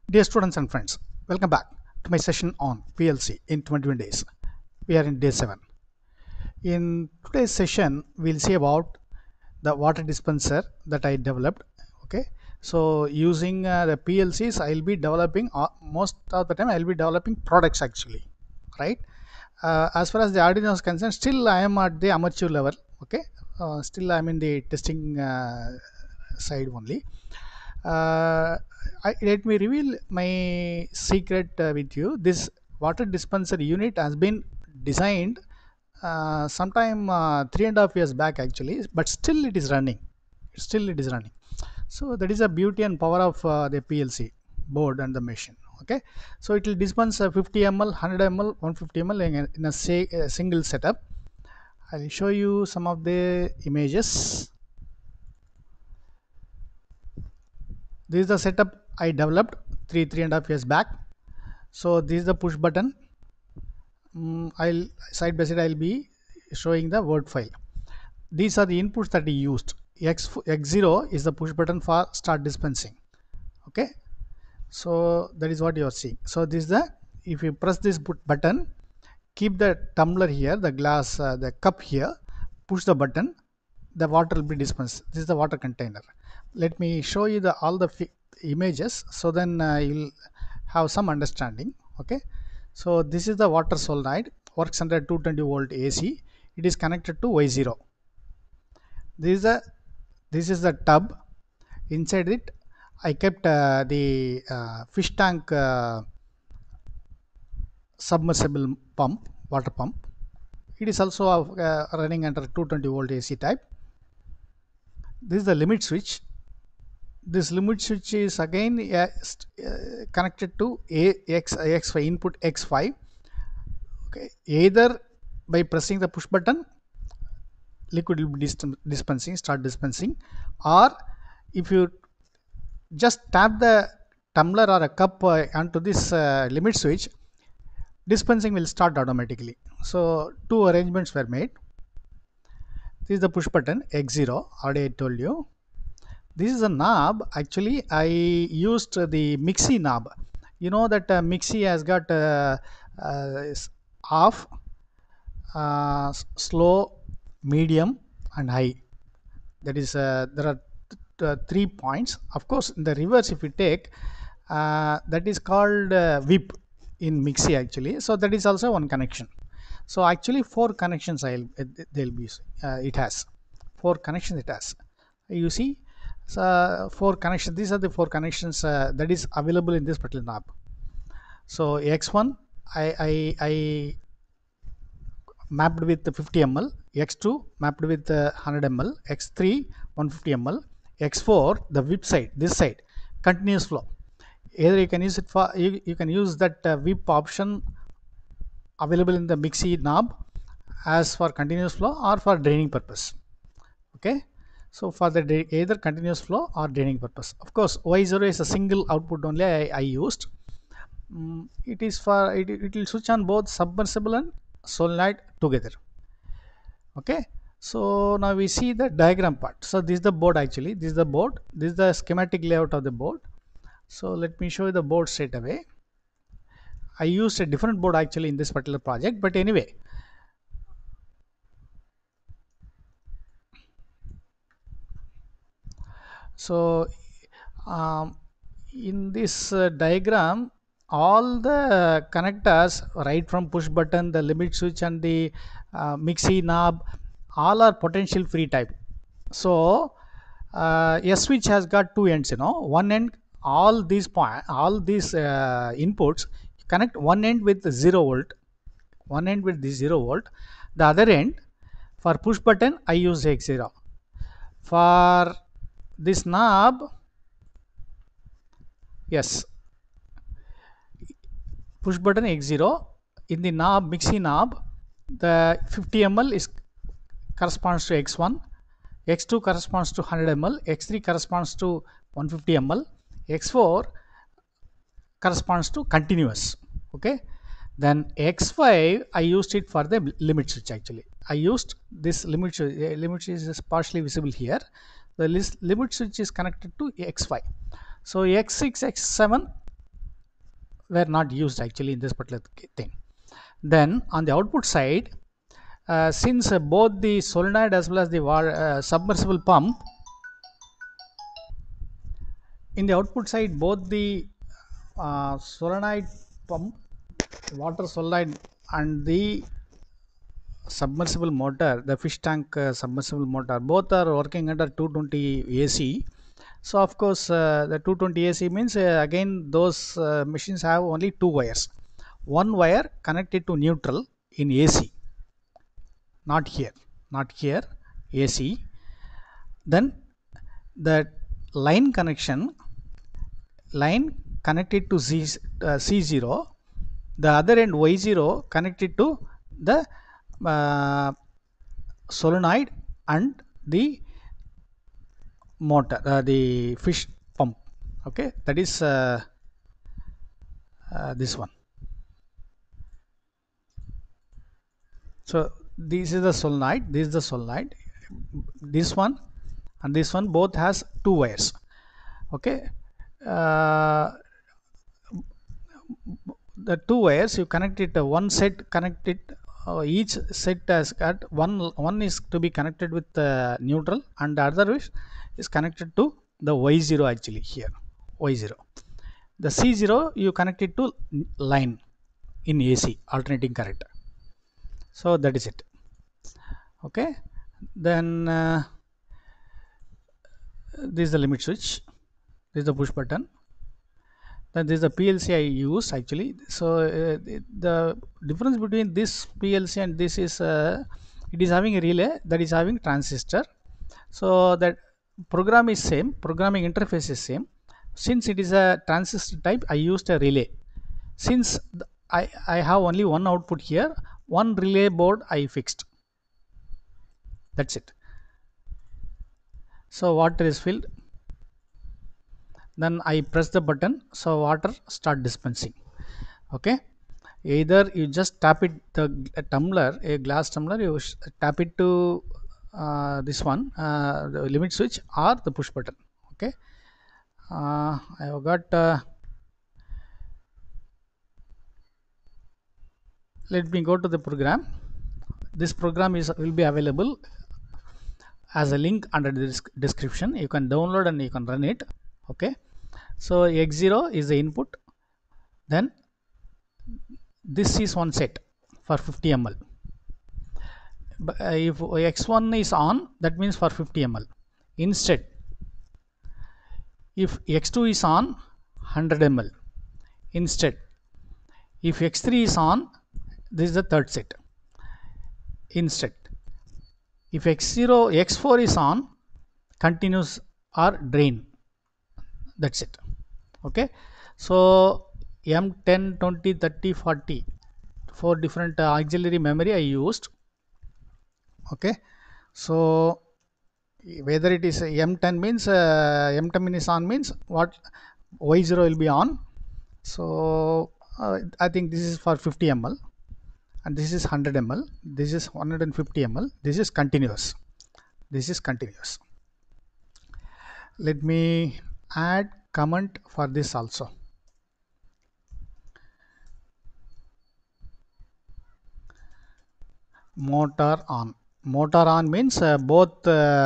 Dear students and friends, welcome back to my session on PLC in 21 days. We are in day 7. In today's session, we'll see about the water dispenser that I developed. Okay, so using the PLCs, I'll be developing most of the time. I'll be developing products actually, right? As far as the Arduino is concerned, still I am at the amateur level. Okay, still I'm in the testing side only. Let me reveal my secret with you. This water dispenser unit has been designed sometime 3.5 years back actually, but still it is running. Still it is running. So that is a beauty and power of the PLC board and the machine. Okay, so it will dispense 50 ml, 100 ml, 150 ml in a single setup. I'll show you some of the images. This is the setup I developed 3.5 years back. So this is the push button. I'll side by side I'll be showing the word file. These are the inputs that we used. X0 is the push button for start dispensing. Okay, so that is what you are seeing. So this is the, if you press this button, keep the tumbler here, the glass, the cup here, push the button, the water will be dispensed. This is the water container. Let me show you the all the images, so then you'll have some understanding. Okay, so this is the water solenoid, works under 220 volt AC. It is connected to Y0. This is the tub. Inside it I kept the fish tank submersible pump, water pump. It is also running under 220 volt AC type. This is the limit switch. This limit switch is again connected to X5 input X5. Okay, either by pressing the push button, liquid will be dispensing, start dispensing, or if you just tap the tumbler or a cup onto this limit switch, dispensing will start automatically. So two arrangements were made. This is the push button X0, already I told you. This is a knob. Actually I used the Mixie knob. You know that Mixie has got off, slow, medium and high. That is there are 3 points. Of course in the reverse if you take, that is called whip in Mixie actually. So that is also one connection. So actually 4 connections they'll be it has 4 connections. It has, you see, so 4 connections. These are the 4 connections that is available in this particular knob. So X1 I mapped with 50 ml, X2 mapped with 100 ml, X3 150 ml, X4 the whip side, this side, continuous flow. Either you can use it for, you can use that whip option available in the Mixie knob as for continuous flow or for draining purpose. Okay, so for the either continuous flow or draining purpose. Of course Y0 is a single output only I used. It is for it will switch on both submersible and solenoid together. Okay, so now we see the diagram part. So this is the board actually. This is the board. This is the schematic layout of the board. So let me show you the board straight away. I used a different board actually in this particular project, but anyway. So in this diagram, all the connectors right from push button, the limit switch and the Mixie knob, all are potential free type. So a switch has got 2 ends, you know. One end, all these inputs connect one end with 0 volt, one end with the 0 volt, the other end for push button I use X0. For this knob, yes, push button X0. In the knob, Mixie knob, the 50 ml is corresponds to X1, X2 corresponds to 100 ml, X3 corresponds to 150 ml, X4 corresponds to continuous. Okay, then X5 I used it for the limit switch. Actually I used this limit switch. Limit switch is partially visible here. The limit switch is connected to X5. So X6, X7 were not used actually in this particular thing. Then on the output side, since both the solenoid as well as the submersible pump, in the output side both the solenoid pump, water solenoid, and the submersible motor, the fish tank submersible motor, both are working under 220 AC. So of course the 220 AC means again those machines have only two wires. One wire connected to neutral in AC, not here, not here, AC. Then the line connection, line connected to C0, the other end Y0 connected to the uh, solenoid and the motor, the fish pump. Okay, that is this one. So this is the solenoid, this is the solenoid, this one and this one both has two wires. Okay, uh, the two wires you connect it, one set connected, each set has got one is to be connected with neutral and the other is connected to the Y0 actually here, Y0. The C0 you connect it to line in AC, alternating current. So that is it. Okay, then this is the limit switch, this is the push button. Then this is the PLC I use actually. So the difference between this PLC and this is it is having a relay that is having transistor. So that program is same, programming interface is same. Since it is a transistor type, I used a relay. Since I have only one output here, one relay board I fixed. That's it. So water is filled. Then I press the button, so water start dispensing. Okay, either you just tap it, the a tumbler, a glass tumbler, you tap it to this one, the limit switch or the push button. Okay, I have got let me go to the program. This program is will be available as a link under the description. You can download and you can run it. Okay, so x0 is the input, then this is one set for 50 ml. If x1 is on, that means for 50 ml. Instead, if x2 is on, 100 ml. Instead, if x3 is on, this is the third set. Instead, if x4 is on, continuous or drain. That's it. Okay, so M10, 20, 30, 40, four different auxiliary memory I used. Okay, so whether it is M10 means M10 is on means what, Y0 will be on. So I think this is for 50 ml and this is 100 ml, this is 150 ml, this is continuous, this is continuous. Let me add comment for this also. Motor on. Motor on means both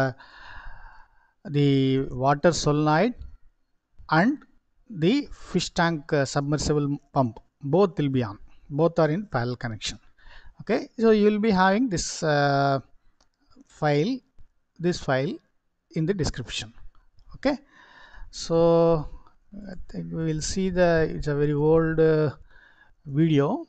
the water solenoid and the fish tank submersible pump both will be on, both are in parallel connection. Okay, so you will be having this file, this file in the description. Okay, so I think we will see it's a very old video.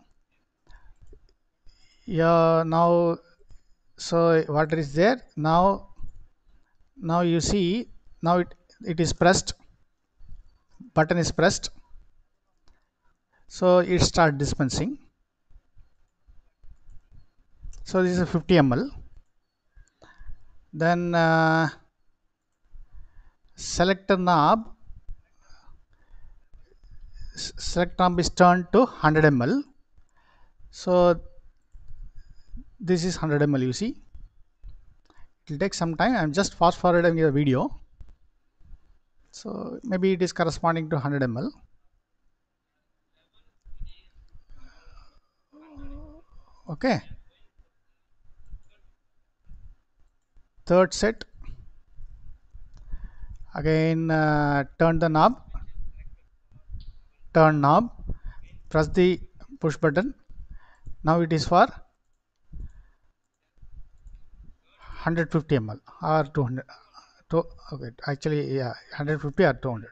Yeah, now so water is there now. Now you see, now it is pressed, button is pressed, so it start dispensing. So this is 50 ml. Then selector knob, select knob is turned to 100 ml. So this is 100 ml. You see, it will take some time. I'm just fast forwarding the video. So maybe it is corresponding to 100 ml. Okay, third set, again turn the knob, turn knob, press the push button. Now it is for 150 ml or 200. Okay, actually, yeah, 150 or 200.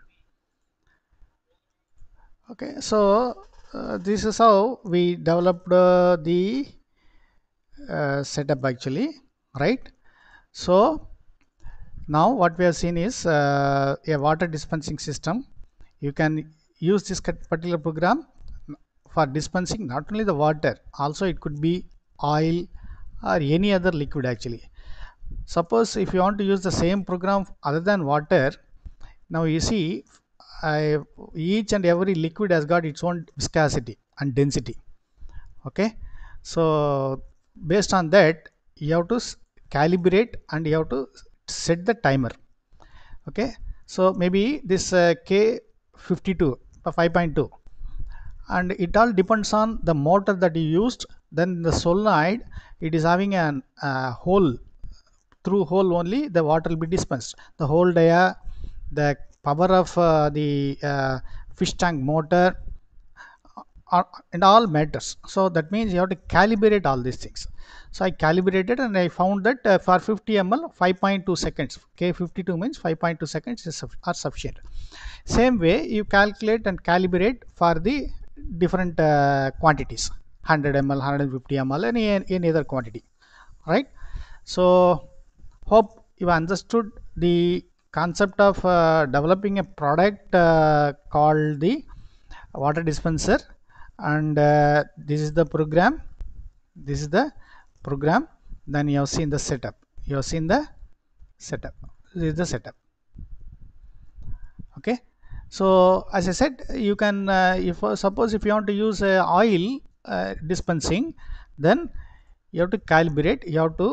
Okay, so this is how we developed the setup actually, right? So now what we have seen is a water dispensing system. You can use this particular program for dispensing not only the water, also it could be oil or any other liquid actually. Suppose if you want to use the same program other than water, now you see I, each and every liquid has got its own viscosity and density. Okay, so based on that you have to calibrate and you have to set the timer. Okay, so maybe this K52 5.2, and it all depends on the motor that you used. Then the solenoid, it is having an hole, through hole only the water will be dispensed. The whole dia, the power of the fish tank motor, and all matters. So that means you have to calibrate all these things. So I calibrated and I found that for 50 ml 5.2 seconds, K52 means 5.2 seconds are sufficient. Same way you calculate and calibrate for the different quantities, 100 ml, 150 ml, any other quantity, right? So hope you understood the concept of developing a product called the water dispenser. And this is the program, this is the program. Then you have seen the setup, you have seen the setup, this is the setup. Okay, so as I said, you can if suppose if you want to use oil dispensing, then you have to calibrate,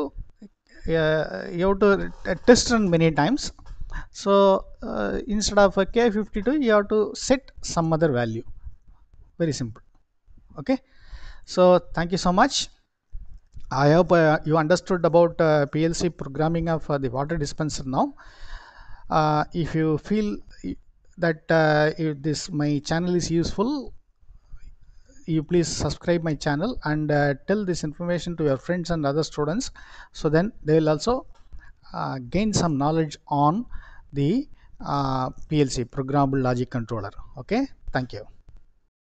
you have to test run many times. So instead of a K52 you have to set some other value, very simple. Okay, so thank you so much. I hope you understood about PLC programming of the water dispenser now. If you feel that if this my channel is useful, you please subscribe my channel and tell this information to your friends and other students, so then they will also gain some knowledge on the PLC, programmable logic controller. Okay, thank you.